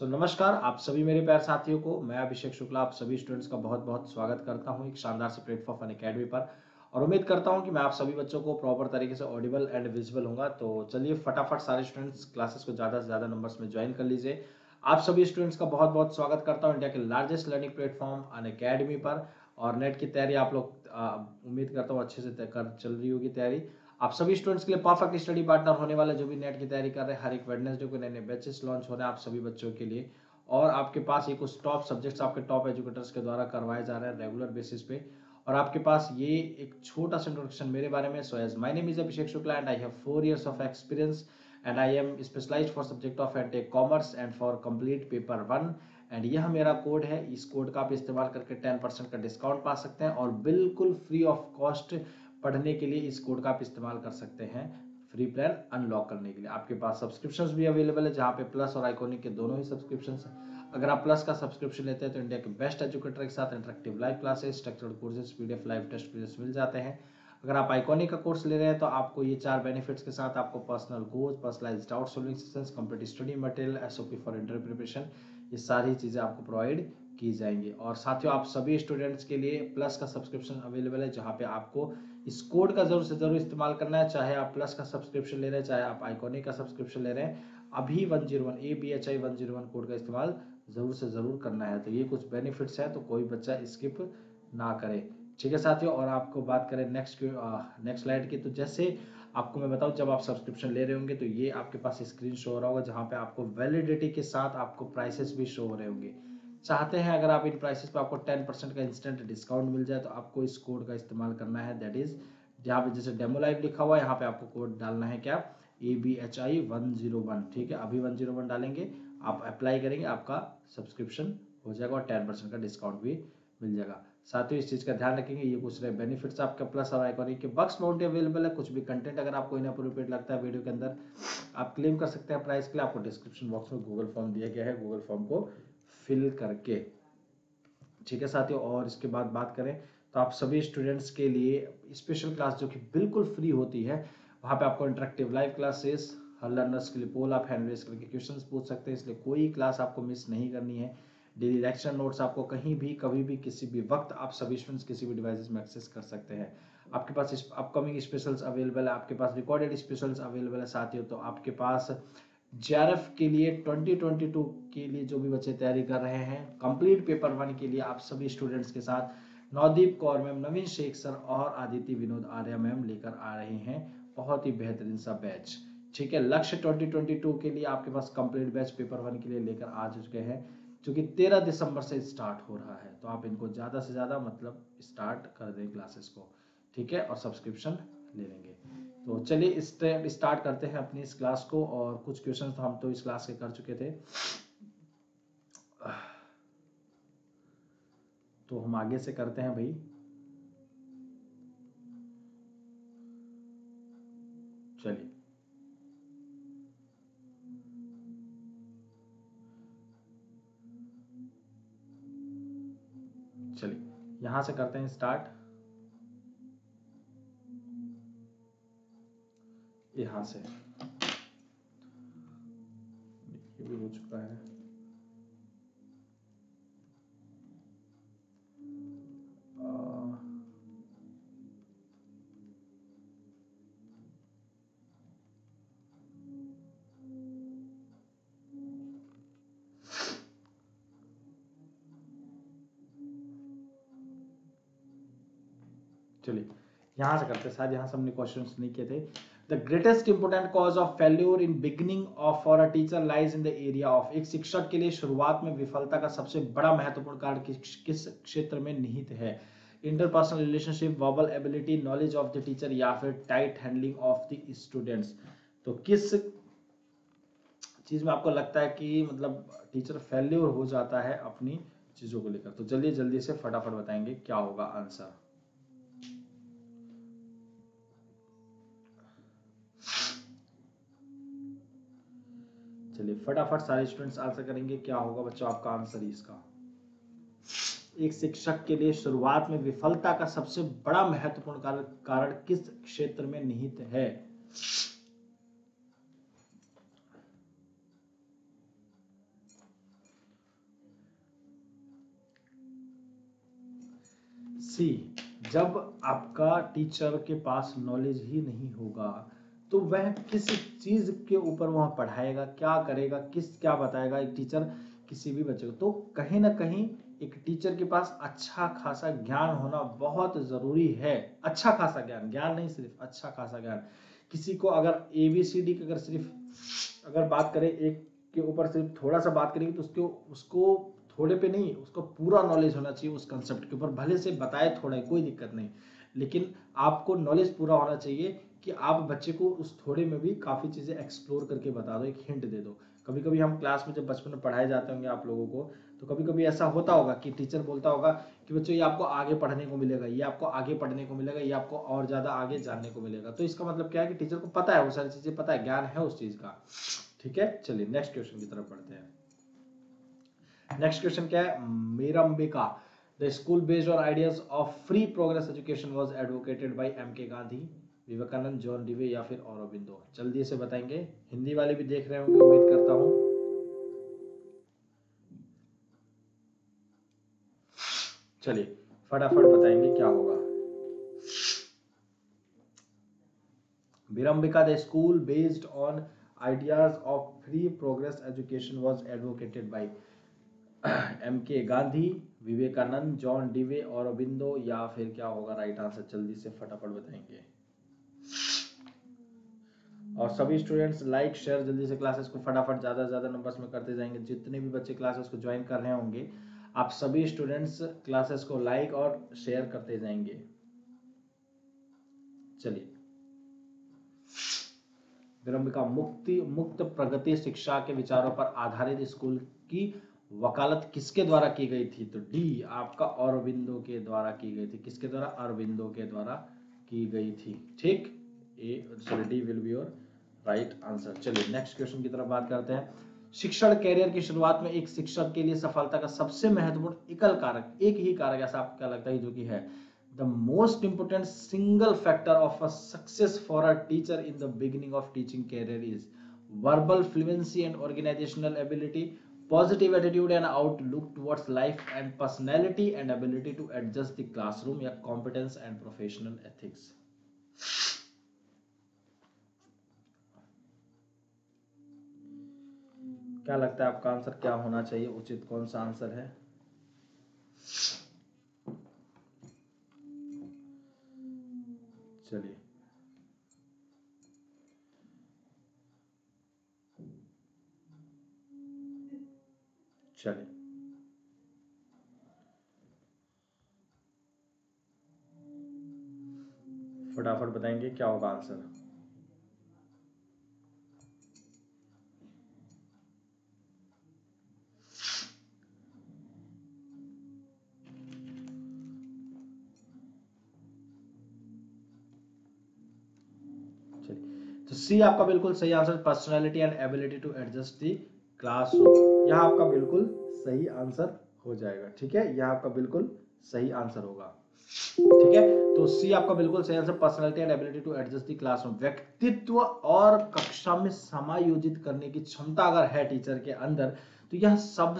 नमस्कार आप सभी मेरे प्यारे साथियों को। मैं अभिषेक शुक्ला आप सभी स्टूडेंट्स का बहुत बहुत स्वागत करता हूं एक शानदार से प्लेटफॉर्म अनअकैडमी पर। और उम्मीद करता हूं कि मैं आप सभी बच्चों को प्रॉपर तरीके से ऑडिबल एंड विजिबल होगा। तो चलिए फटाफट सारे स्टूडेंट्स क्लासेस को ज़्यादा से ज़्यादा नंबर्स में ज्वाइन कर लीजिए। आप सभी स्टूडेंट्स का बहुत बहुत स्वागत करता हूँ इंडिया के लार्जेस्ट लर्निंग प्लेटफॉर्म अनअकैडमी पर। और नेट की तैयारी आप लोग उम्मीद करता हूँ अच्छे से कर चल रही होगी तैयारी। आप सभी स्टूडेंट्स के लिए परफेक्ट स्टडी पार्टनर होने वाले जो भी नेट की तैयारी कर रहे हैं। हर एक वेडनेसडे को नए नए बैचेस लॉन्च हो रहे हैं आप सभी बच्चों के लिए। और आपके पास ये कुछ टॉप सब्जेक्ट्स आपके टॉप एजुकेटर्स के द्वारा करवाए जा रहे हैं रेगुलर बेसिस पे। और आपके पास ये एक छोटा सा इंट्रोडक्शन मेरे बारे में। So as my name is Abhishek Shukla and I have 4 years of experience and I am specialized for subject of EdTech Commerce and for complete paper 1। And यह मेरा कोड है, इस कोड का आप इस्तेमाल करके 10% का डिस्काउंट पा सकते हैं और बिल्कुल फ्री ऑफ कॉस्ट पढ़ने के लिए इस कोड का आप इस्तेमाल कर सकते हैं फ्री प्लान अनलॉक करने के लिए। आपके पास सब्सक्रिप्शंस भी अवेलेबल है जहाँ पे प्लस और आइकॉनिक के दोनों ही सब्सक्रिप्शंस हैं। अगर आप प्लस का सब्सक्रिप्शन लेते हैं तो इंडिया के बेस्ट एजुकेटर के साथ interactive live classes, structured courses, PDF live test quizzes मिल जाते हैं। अगर आप आइकॉनिक का कोर्स ले रहे हैं तो आपको ये 4 बेनिफिट्स के साथ आपको personal coach, personalised doubt solving sessions, complete study material, SOP for interview preparation, ये सारी चीज़ें आपको प्रोवाइड की जाएंगी। और साथियों आप सभी स्टूडेंट्स के लिए प्लस का सब्सक्रिप्शन अवेलेबल है जहाँ पे आपको इस कोड का जरूर से जरूर इस्तेमाल करना है। चाहे आप प्लस का सब्सक्रिप्शन ले रहे हैं, चाहे आप आइकॉनिक का सब्सक्रिप्शन ले रहे हैं, अभी 101 ABHI 101 कोड का इस्तेमाल जरूर से जरूर करना है। तो ये कुछ बेनिफिट्स है तो कोई बच्चा स्किप ना करे, ठीक है साथियों। और आपको बात करें नेक्स्ट स्लाइड की, तो जैसे आपको मैं बताऊं जब आप सब्सक्रिप्शन ले रहे होंगे तो ये आपके पास स्क्रीन शो हो रहा होगा जहां पे आपको वैलिडिटी के साथ आपको प्राइसेस भी शो हो रहे होंगे। चाहते हैं अगर आप इन प्राइसेस पे आपको 10% का इंस्टेंट डिस्काउंट मिल जाए तो आपको इस कोड का इस्तेमाल करना है। दैट इज जहाँ पे जैसे डेमो लाइव लिखा हुआ है यहाँ पे आपको कोड डालना है क्या, ABHI 101। ठीक है, अभी 101 डालेंगे, आप अप्लाई करेंगे, आपका सब्सक्रिप्शन हो जाएगा और 10% का डिस्काउंट भी मिल जाएगा। साथ ही इस चीज़ का ध्यान रखेंगे, ये कुछ रहे बेनिफिट्स आपका प्लस और आइकॉनिक के बक्स माउंट अवेलेबल है। कुछ भी कंटेंट अगर आपको इनअप्रोप्रिएट लगता है वीडियो के अंदर आप क्लेम कर सकते हैं प्राइस के लिए। आपको डिस्क्रिप्शन बॉक्स में गूगल फॉर्म दिया गया है, गूगल फॉर्म को फिल करके, ठीक है साथियों। और इसके बाद बात करें तो आप सभी स्टूडेंट्स के लिए स्पेशल क्लास जो कि बिल्कुल फ्री होती है, वहाँ पे आपको इंटरेक्टिव लाइव क्लासेस, हर लर्नर्स के लिए पोल आप हैंड रेज करके क्वेश्चंस पूछ सकते हैं, इसलिए कोई क्लास आपको मिस नहीं करनी है। डेली लेक्चर नोट्स आपको कहीं भी कभी भी किसी भी वक्त आप सभी स्टूडेंट्स किसी भी डिवाइसेस में एक्सेस कर सकते हैं। आपके पास अपकमिंग स्पेशल्स अवेलेबल है, आपके पास रिकॉर्डेड स्पेशल्स अवेलेबल है साथियों। तो आपके पास JRF के लिए 2022 के लिए जो भी बच्चे तैयारी कर रहे हैं, कंप्लीट पेपर 1 के लिए आप सभी स्टूडेंट्स के साथ नवदीप कौर मैम, नवीन शेख सर और आदित्य विनोद आर्या मैम लेकर आ रहे हैं बहुत ही बेहतरीन सा बैच। ठीक है, लक्ष्य 2022 के लिए आपके पास कंप्लीट बैच पेपर 1 के लिए लेकर आ चुके हैं जो कि 13 दिसंबर से स्टार्ट हो रहा है। तो आप इनको ज़्यादा से ज़्यादा मतलब स्टार्ट कर दें क्लासेस को, ठीक है, और सब्सक्रिप्शन ले लेंगे। तो चलिए स्टार्ट करते हैं अपनी इस क्लास को। और कुछ क्वेश्चन हम तो इस क्लास के कर चुके थे, तो हम आगे से करते हैं भाई। चलिए चलिए यहां से करते हैं स्टार्ट। यहां से ये भी हो चुका है। चलिए यहां से करते हैं, शायद यहां से हमने क्वेश्चंस नहीं किए थे। The greatest important cause of failure in beginning of for a teacher lies in the area of. एक शिक्षक के लिए शुरुआत में विफलता का सबसे बड़ा महत्वपूर्ण कारण किस क्षेत्र में निहित है? Interpersonal relationship, verbal ability, knowledge of the teacher या फिर tight handling of the students. तो किस चीज में आपको लगता है कि मतलब टीचर फेल्यूर हो जाता है अपनी चीजों को लेकर? तो चलिए जल्दी से फटाफट बताएंगे क्या होगा आंसर। चलिए फटाफट सारे स्टूडेंट्स आंसर करेंगे, क्या होगा बच्चों आपका आंसर इसका? एक शिक्षक के लिए शुरुआत में विफलता का सबसे बड़ा महत्वपूर्ण कारण किस क्षेत्र में निहित है? सी, जब आपका टीचर के पास नॉलेज ही नहीं होगा तो वह किस चीज के ऊपर वह पढ़ाएगा, क्या करेगा, क्या बताएगा एक टीचर किसी भी बच्चे को। तो कहीं ना कहीं एक टीचर के पास अच्छा खासा ज्ञान होना बहुत जरूरी है। अच्छा खासा ज्ञान, ज्ञान नहीं सिर्फ अच्छा खासा ज्ञान। किसी को अगर ABCD की अगर सिर्फ अगर बात करें, एक के ऊपर सिर्फ थोड़ा सा बात करेंगे तो उसको उसको थोड़े पे नहीं, उसको पूरा नॉलेज होना चाहिए उस कंसेप्ट के ऊपर। भले से बताए थोड़ा है, कोई दिक्कत नहीं, लेकिन आपको नॉलेज पूरा होना चाहिए कि आप बच्चे को उस थोड़े में भी काफ़ी चीज़ें एक्सप्लोर करके बता दो, एक हिंट दे दो। कभी कभी हम क्लास में जब बचपन में पढ़ाए जाते होंगे आप लोगों को, तो कभी कभी ऐसा होता होगा कि टीचर बोलता होगा कि बच्चों ये आपको आगे पढ़ने को मिलेगा, ये आपको आगे पढ़ने को मिलेगा, ये आपको और ज़्यादा आगे जानने को मिलेगा। तो इसका मतलब क्या है कि टीचर को पता है, वो सारी चीज़ें पता है, ज्ञान है उस चीज़ का। ठीक है, चलिए नेक्स्ट क्वेश्चन की तरफ बढ़ते हैं। नेक्स्ट क्वेश्चन क्या है, मेरम्बिका, the school based on ideas of free progress education was advocated by MK Gandhi, Vivekananda, John Dewey या फिर औरोबिंदो। जल्दी से बताएंगे, हिंदी वाले भी देख रहे होंगे उम्मीद करता हूं। चलिए फटाफट बताएंगे क्या होगा। Virambika, the school based on ideas of free progress education was advocated by MK Gandhi, Vivekananda, John Dewey, Aurobindo या फिर क्या होगा राइट आंसर, जल्दी से फटाफट बताएंगे। और सभी स्टूडेंट्स लाइक शेयर जल्दी से क्लासेस को फटाफट ज़्यादा से ज़्यादा नंबर्स में करते जाएंगे। जितने भी बच्चे क्लासेस को ज्वाइन कर रहे होंगे, आप सभी स्टूडेंट्स क्लासेस को लाइक और शेयर करते जाएंगे। चलिए, विरम्बिका मुक्त प्रगति शिक्षा के विचारों पर आधारित स्कूल की वकालत किसके द्वारा की गई थी? तो डी आपका औरबिंदो के द्वारा की गई थी। किसके द्वारा? अरबिंदो के द्वारा की गई थी। ठीक, D will be your right answer. चलिए नेक्स्ट क्वेश्चन की तरफ बात करते हैं। शिक्षण कैरियर की शुरुआत में एक शिक्षक के लिए सफलता का सबसे महत्वपूर्ण एकल कारक, एक ही कारक ऐसा आपको क्या लगता है जो कि है the most important single factor of a success for a teacher in the beginning of teaching career is verbal fluency and organizational ability, positive attitude and outlook towards life, and personality and ability to adjust the classroom, या competence and professional ethics। क्या लगता है आपका answer क्या होना चाहिए, उचित कौन सा आंसर है? चलिए चलिए फटाफट बताएंगे क्या होगा आंसर। तो सी आपका बिल्कुल सही answer, personality and ability to adjust the classroom. यह आपका बिल्कुल सही आंसर हो जाएगा। ठीक है, यह आपका बिल्कुल सही आंसर होगा। ठीक है, तो सी आपका बिल्कुल सही answer, personality and ability to adjust the classroom. व्यक्तित्व और कक्षा में समायोजित करने की क्षमता अगर है टीचर के अंदर, तो यह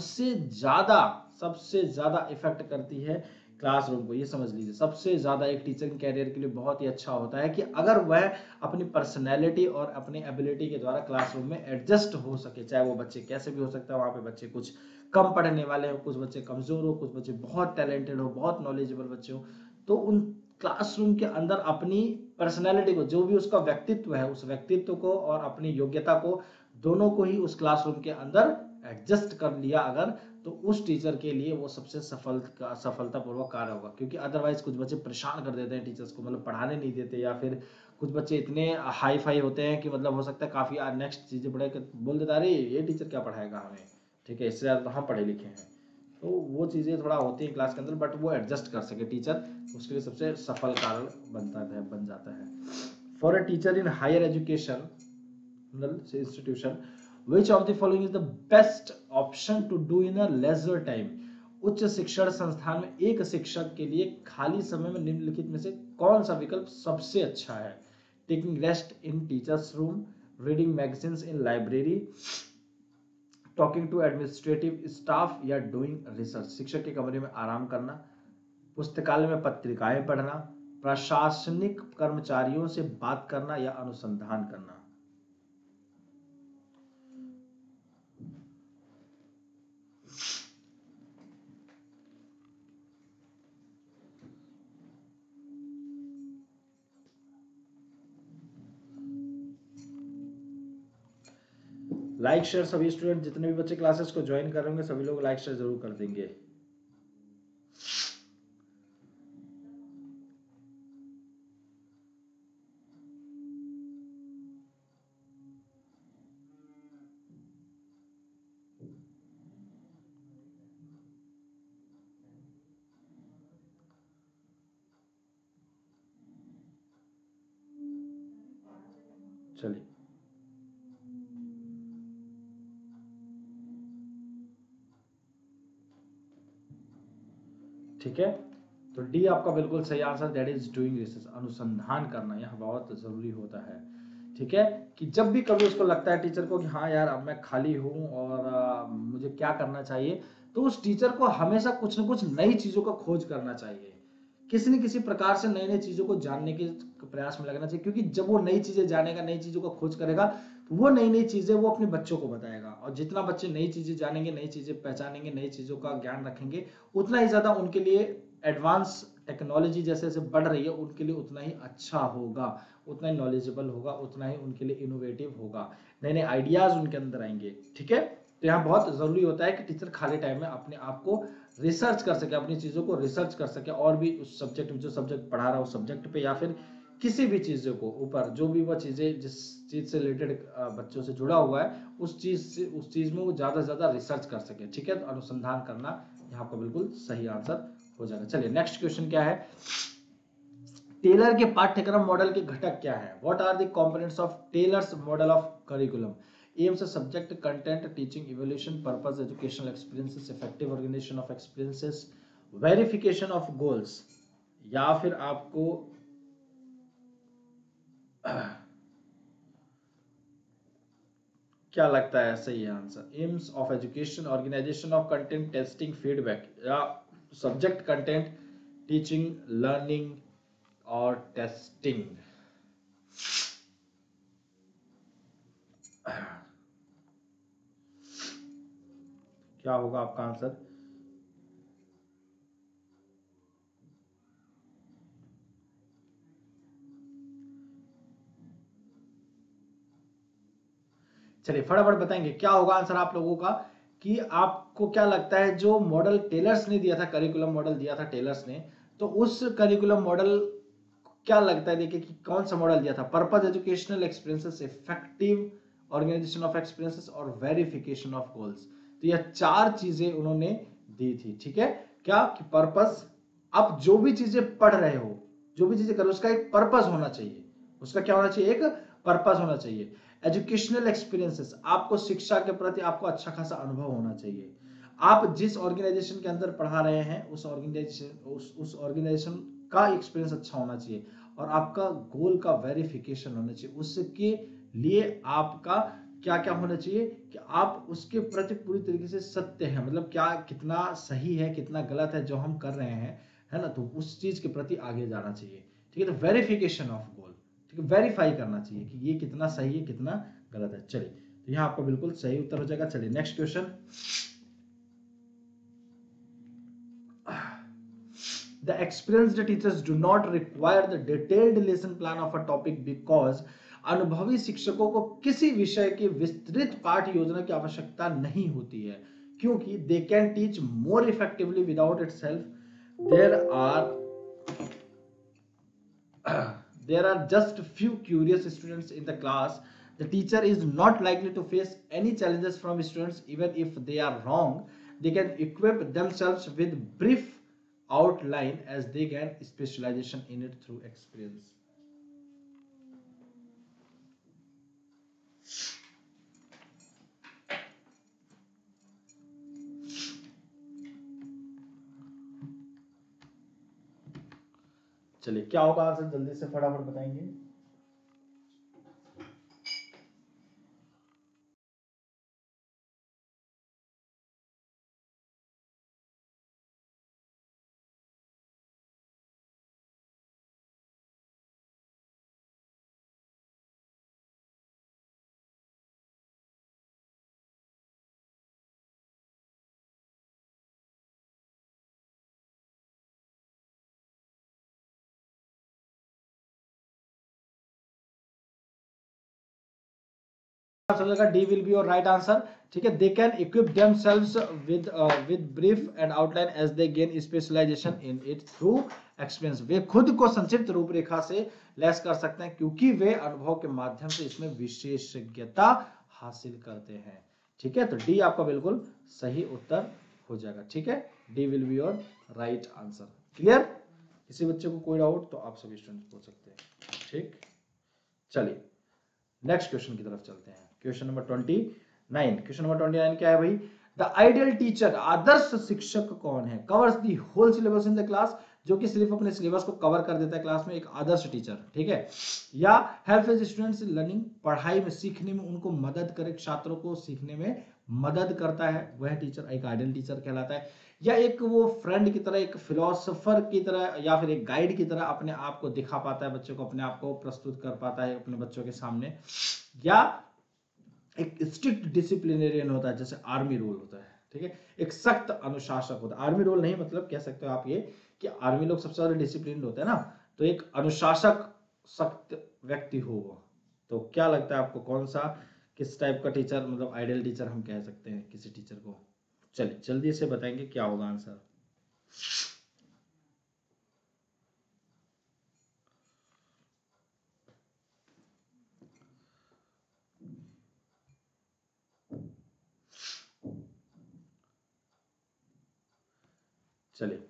सबसे ज्यादा इफेक्ट करती है क्लासरूम को। ये समझ लीजिए, सबसे ज्यादा एक टीचिंग कैरियर के लिए बहुत ही अच्छा होता है कि अगर वह अपनी पर्सनैलिटी और अपनी एबिलिटी के द्वारा क्लासरूम में एडजस्ट हो सके। चाहे वो बच्चे कैसे भी हो सकता है, वहाँ पे बच्चे कुछ कम पढ़ने वाले हो, कुछ बच्चे कमजोर हो, कुछ बच्चे बहुत टैलेंटेड हो, बहुत नॉलेजेबल बच्चे हो, तो उन क्लासरूम के अंदर अपनी पर्सनैलिटी को, जो भी उसका व्यक्तित्व है, उस व्यक्तित्व को और अपनी योग्यता को, दोनों को ही उस क्लासरूम के अंदर एडजस्ट कर लिया अगर, तो उस टीचर के लिए वो सबसे सफलतापूर्वक कार्य होगा। क्योंकि अदरवाइज कुछ बच्चे परेशान कर देते हैं टीचर्स को, मतलब पढ़ाने नहीं देते, या फिर कुछ बच्चे इतने हाई फाई होते हैं कि मतलब हो सकता है काफी नेक्स्ट चीजें पढ़े बोल देता, अरे ये टीचर क्या पढ़ाएगा हमें, ठीक है, इससे ज्यादा तो हम पढ़े लिखे हैं। तो वो चीज़ें थोड़ा होती है क्लास के अंदर, बट वो एडजस्ट कर सके टीचर, उसके लिए सबसे सफल कारण बन जाता है। For a teacher in higher education institution, which of the following is the best option to do in a leisure time? उच्च शिक्षण संस्थान में एक शिक्षक के लिए खाली समय में निम्नलिखित में से कौन सा विकल्प सबसे अच्छा है? Taking rest in teachers room, reading magazines in library, talking to administrative staff, या डूइंग रिसर्च। शिक्षक के कमरे में आराम करना, पुस्तकालय में पत्रिकाएं पढ़ना, प्रशासनिक कर्मचारियों से बात करना या अनुसंधान करना। लाइक शेयर सभी स्टूडेंट, जितने भी बच्चे क्लासेस को ज्वाइन कर रहे होंगे सभी लोग लाइक शेयर जरूर कर देंगे। चलिए ठीक है, तो डी आपका बिल्कुल सही answer, that is doing research, अनुसंधान करना यह बहुत जरूरी होता है। ठीक है, कि जब भी कभी उसको लगता है टीचर को कि हाँ यार अब मैं खाली हूँ और मुझे क्या करना चाहिए, तो उस टीचर को हमेशा कुछ न कुछ नई चीजों का खोज करना चाहिए, किसी न किसी प्रकार से नई नई चीजों को जानने के प्रयास में लगना चाहिए, क्योंकि जब वो नई चीजें जानेगा, नई चीजों का खोज करेगा, तो वो नई नई चीजें वो अपने बच्चों को बताएगा, और जितना बच्चे नई चीजें जानेंगे, नई चीजें पहचानेंगे, नई चीजों का ज्ञान रखेंगे, उतना ही ज्यादा उनके लिए एडवांस टेक्नोलॉजी जैसे जैसे बढ़ रही है उनके लिए उतना ही अच्छा होगा, उतना ही नॉलेजेबल होगा, उतना ही उनके लिए इनोवेटिव होगा, नए नए आइडियाज उनके अंदर आएंगे। ठीक है, तो यहाँ बहुत जरूरी होता है कि टीचर खाली टाइम में अपने आप को रिसर्च कर सके, अपनी चीजों को रिसर्च कर सके, और भी उस सब्जेक्ट, जो सब्जेक्ट पढ़ा रहा है उस सब्जेक्ट पे, या फिर किसी भी चीजों को ऊपर, जो भी वह चीजें जिस चीज से रिलेटेड बच्चों से जुड़ा हुआ है उस चीज में वो ज्यादा से ज्यादा रिसर्च कर सके। ठीक है, तो अनुसंधान करना यहाँ पर बिल्कुल सही आंसर हो जाएगा। चलिए नेक्स्ट क्वेश्चन क्या है, टेलर के पाठ्यक्रम मॉडल के घटक क्या है? What are the components of Tyler's model of curriculum? Aims, subject, content, teaching evolution, purpose, educational experiences, effective organisation of experiences, verification of goals, या फिर आपको क्या लगता है सही है answer? Aims of education, organisation of content, testing, feedback, या subject, content, teaching, learning और टेस्टिंग। क्या होगा आपका आंसर? चलिए फटाफट बताएंगे क्या होगा आंसर आप लोगों का, कि आपको क्या लगता है जो मॉडल टेलर्स ने दिया था, करिकुलम मॉडल दिया था टेलर्स ने, तो उस करिकुलम मॉडल क्या लगता है, देखिए कि कौन सा मॉडल दिया था? Purpose, educational experiences, effective organisation of experiences और वेरिफिकेशन ऑफ गोल्स। तो यह चार चीजें उन्होंने दी थी। ठीक है, क्या कि पर्पस, आप जो भी चीजें पढ़ रहे हो, जो भी चीजें करो, उसका एक पर्पस होना चाहिए, उसका क्या होना चाहिए? एक पर्पस होना चाहिए। एजुकेशनल एक्सपीरियंसेस, आपको शिक्षा के प्रति आपको अच्छा खासा अनुभव होना चाहिए, आप जिस ऑर्गेनाइजेशन के अंदर पढ़ा रहे हैं उस ऑर्गेनाइजेशन का एक्सपीरियंस अच्छा होना चाहिए, और आपका गोल का वेरिफिकेशन होना चाहिए, उसके लिए आपका क्या क्या होना चाहिए कि आप उसके प्रति पूरी तरीके से सत्य है, मतलब क्या कितना सही है कितना गलत है जो हम कर रहे हैं, है ना, तो उस चीज के प्रति आगे जाना चाहिए। ठीक है, तो वेरिफिकेशन ऑफ गोल, ठीक है, वेरीफाई करना चाहिए कि ये कितना सही है कितना गलत है। चलिए, तो यहाँ आपका बिल्कुल सही उत्तर हो जाएगा। चलिए next question, the experienced teachers do not require the detailed lesson plan of a topic because अनुभवी शिक्षकों को किसी विषय की विस्तृत पाठ योजना की आवश्यकता नहीं होती है, क्योंकि they can teach more effectively without itself there are there are just few curious students in the class. The teacher is not likely to face any challenges from students. Even if they are wrong, they can equip themselves with brief outline as they gain specialization in it through experience. चलिए क्या होगा answer, जल्दी से फटाफट बताएंगे। हो जाएगा D will be your right answer. ठीक है, दे can equip themselves with brief and outline as they gain specialisation in it through experience. वे खुद को संक्षिप्त रूपरेखा से लैस कर सकते हैं क्योंकि वे अनुभव के माध्यम से इसमें विशेषज्ञता हासिल करते हैं। ठीक है, तो डी आपका बिल्कुल सही उत्तर हो जाएगा। ठीक है, D will be your right answer. Clear? किसी बच्चे को कोई डाउट तो आप सभी स्टूडेंट पूछ सकते हैं। ठीक, चलिए नेक्स्ट क्वेश्चन की तरफ चलते हैं। Question number 29। क्वेश्चन नंबर 29 क्या है भाई? द आइडियल टीचर, आदर्श शिक्षक कौन है? Covers the whole syllabus in the class, जो कि सिर्फ अपने सिलेबस को कवर कर देता है क्लास में, एक आदर्श टीचर। ठीक है, या हेल्प हिज स्टूडेंट्स लर्निंग, पढ़ाई में सीखने में उनको मदद करे, छात्रों को सीखने में मदद करता है, वह टीचर एक आइडियल टीचर कहलाता है। या एक वो फ्रेंड की तरह, एक फिलोसोफर की तरह, या फिर एक गाइड की तरह अपने आप को दिखा पाता है, बच्चों को अपने आप को प्रस्तुत कर पाता है अपने बच्चों के सामने। या एक स्ट्रिक्ट डिसिप्लिनेरियन होता है, जैसे आर्मी रोल होता है। ठीक है, एक सख्त अनुशासक होता है। आर्मी रोल नहीं, मतलब कह सकते हो आप ये कि आर्मी लोग सबसे ज्यादा डिसिप्लिन होते हैं ना, तो एक अनुशासक सख्त व्यक्ति हो वो। तो क्या लगता है आपको, कौन सा, किस टाइप का टीचर, मतलब आइडियल टीचर हम कह सकते हैं किसी टीचर को? चलिए जल्दी से बताएंगे क्या होगा आंसर। चलिए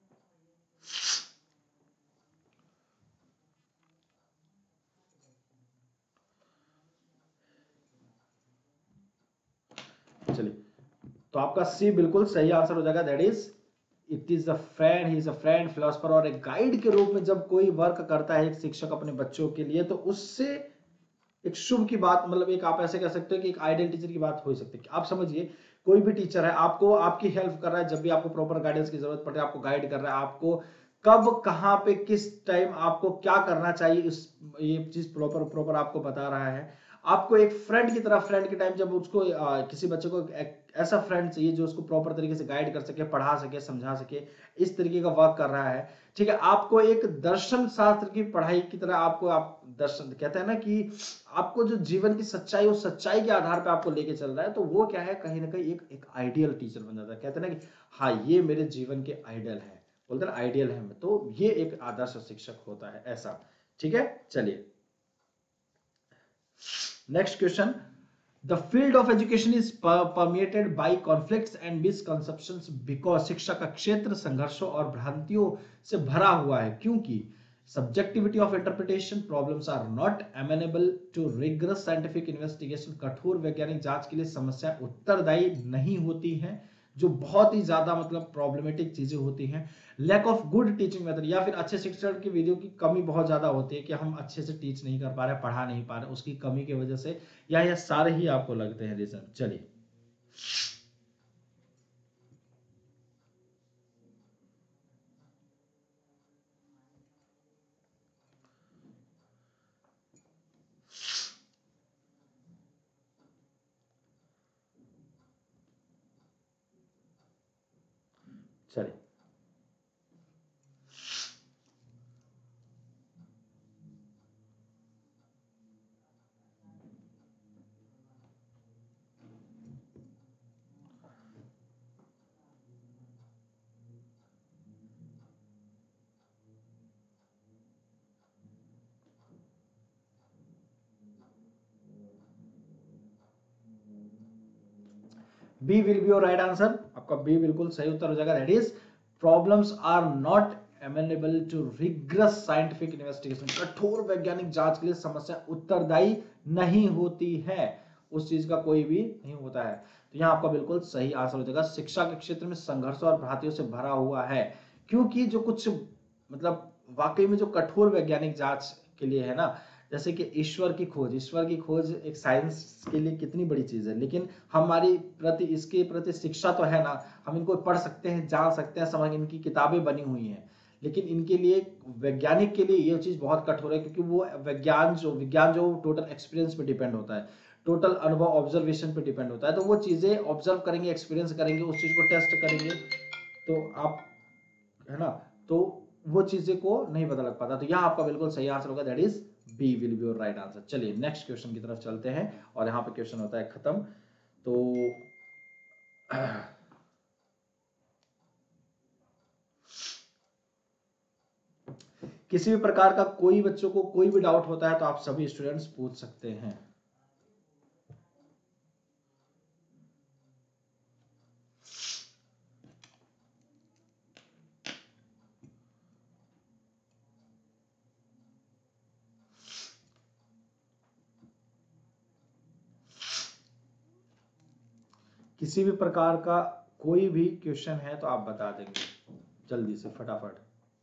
चलिए, तो आपका सी बिल्कुल सही आंसर हो जाएगा। That is, it is a friend, he is a friend, philosopher और एक गाइड के रूप में जब कोई वर्क करता है एक शिक्षक अपने बच्चों के लिए, तो उससे एक शुभ की बात, मतलब एक आप ऐसे कह सकते हो कि एक आइडियल टीचर की बात हो सकती है। आप समझिए, कोई भी टीचर है, आपको आपकी हेल्प कर रहा है जब भी आपको प्रॉपर गाइडेंस की जरूरत पड़े, आपको गाइड कर रहा है, आपको कब कहाँ पे किस टाइम आपको क्या करना चाहिए, इस ये चीज प्रॉपर प्रॉपर आपको बता रहा है। आपको एक फ्रेंड की तरह, फ्रेंड के टाइम जब उसको किसी बच्चे को एक ऐसा फ्रेंड चाहिए जो उसको प्रॉपर तरीके से गाइड कर सके, पढ़ा सके, समझा सके, इस तरीके का वर्क कर रहा है। ठीक है, आपको एक दर्शन शास्त्र की पढ़ाई की तरह, आपको, आप दर्शन कहते हैं ना कि आपको जो जीवन की सच्चाई, उस सच्चाई के आधार पे आपको लेके चल रहा है, तो वो क्या है, कहीं ना कहीं एक आइडियल टीचर बन जाता है। कहते हैं ना कि हाँ, ये मेरे जीवन के आइडियल है, बोलते हैं आइडियल है, तो ये एक आदर्श शिक्षक होता है ऐसा। ठीक है, चलिए next question. The field of education is permeated by conflicts and misconceptions because, शिक्षा का क्षेत्र संघर्षों और भ्रांतियों से भरा हुआ है क्योंकि subjectivity of interpretation, problems are not amenable to rigorous scientific investigation, कठोर वैज्ञानिक जांच के लिए समस्या उत्तरदायी नहीं होती हैं, जो बहुत ही ज्यादा मतलब प्रॉब्लमेटिक चीजें होती हैं। Lack of good teaching method, या फिर अच्छे शिक्षण की विधियों की कमी बहुत ज्यादा होती है कि हम अच्छे से टीच नहीं कर पा रहे, पढ़ा नहीं पा रहे, उसकी कमी की वजह से, या ये सारे ही आपको लगते हैं रीजन? चलिए चलिए B will be your right answer. आपका बी बिल्कुल सही उत्तर हो जाएगा। That is, problems are not amenable to rigorous scientific investigation, कठोर वैज्ञानिक जांच के लिए समस्या उत्तरदायी नहीं होती है, उस चीज का कोई भी नहीं होता है। तो यहाँ आपका बिल्कुल सही आंसर हो जाएगा। शिक्षा के क्षेत्र में संघर्षों और भ्रांतियों से भरा हुआ है क्योंकि जो कुछ, मतलब वाकई में जो कठोर वैज्ञानिक जांच के लिए है ना, जैसे कि ईश्वर की खोज, ईश्वर की खोज एक साइंस के लिए कितनी बड़ी चीज है, लेकिन हमारी प्रति, इसके प्रति शिक्षा तो है ना, हम इनको पढ़ सकते हैं, जान सकते हैं, समझ, इनकी किताबें बनी हुई हैं, लेकिन इनके लिए, वैज्ञानिक के लिए ये चीज बहुत कठोर है क्योंकि वो विज्ञान जो टोटल एक्सपीरियंस पे डिपेंड होता है, टोटल अनुभव, ऑब्जर्वेशन पे डिपेंड होता है। तो वो चीजें ऑब्जर्व करेंगे, एक्सपीरियंस करेंगे, उस चीज को टेस्ट करेंगे, तो आप, है ना, तो वो चीजें को नहीं पता लग पाता। तो यहाँ आपका बिल्कुल सही आंसर होगा, that is B will be your right answer. चलिए नेक्स्ट क्वेश्चन की तरफ चलते हैं और यहाँ पे क्वेश्चन होता है खत्म। तो किसी भी प्रकार का कोई बच्चों को कोई भी डाउट होता है तो आप सभी स्टूडेंट्स पूछ सकते हैं। किसी भी प्रकार का कोई भी क्वेश्चन है तो आप बता देंगे जल्दी से फटाफट।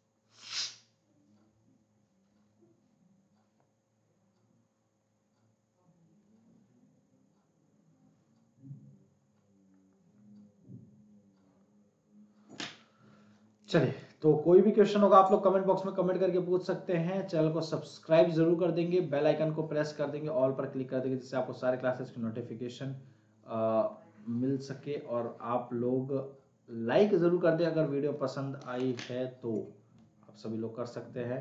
चलिए तो कोई भी क्वेश्चन होगा आप लोग कमेंट बॉक्स में कमेंट करके पूछ सकते हैं। चैनल को सब्सक्राइब जरूर कर देंगे, बेल आइकन को प्रेस कर देंगे, ऑल पर क्लिक कर देंगे जिससे आपको सारे क्लासेस की नोटिफिकेशन मिल सके। और आप लोग लाइक जरूर कर दें अगर वीडियो पसंद आई है तो आप सभी लोग कर सकते हैं।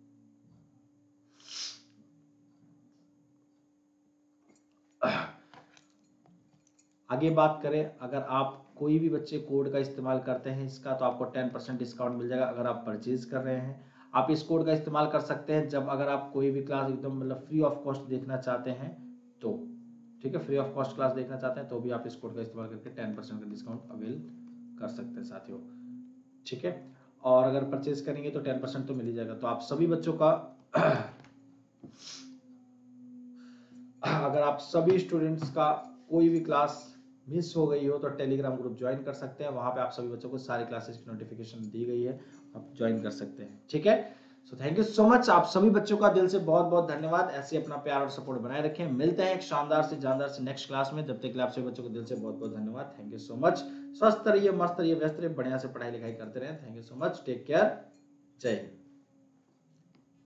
आगे बात करें, अगर आप कोई भी बच्चे कोड का इस्तेमाल करते हैं इसका तो आपको 10% डिस्काउंट मिल जाएगा अगर आप परचेज कर रहे हैं। आप इस कोड का इस्तेमाल कर सकते हैं जब अगर आप कोई भी क्लास एकदम मतलब फ्री ऑफ कॉस्ट देखना चाहते हैं तो, ठीक है, फ्री ऑफ कॉस्ट क्लास देखना चाहते हैं तो भी आप इस कोड का इस्तेमाल करके 10% का डिस्काउंट अवेल कर सकते हैं साथियों, ठीक है। और अगर परचेज करेंगे तो 10% तो मिल ही जाएगा। तो आप सभी बच्चों का अगर आप सभी स्टूडेंट्स का कोई भी क्लास मिस हो गई हो तो टेलीग्राम ग्रुप ज्वाइन कर सकते हैं। वहां पे आप सभी बच्चों को सारी क्लासेस की नोटिफिकेशन दी गई है, आप ज्वाइन कर सकते हैं, ठीक है। So thank you so much, आप सभी बच्चों का दिल से बहुत बहुत धन्यवाद। ऐसे अपना प्यार और सपोर्ट बनाए रखें। मिलते हैं एक शानदार से जानदार से नेक्स्ट क्लास में। जब तक आप सभी बच्चों को दिल से बहुत बहुत धन्यवाद। Thank you so much. स्वस्थ रहिए, मस्त रहिए, व्यस्त रहिए, बढ़िया से पढ़ाई लिखाई करते रहें। Thank you so much, take care, जय हिंद।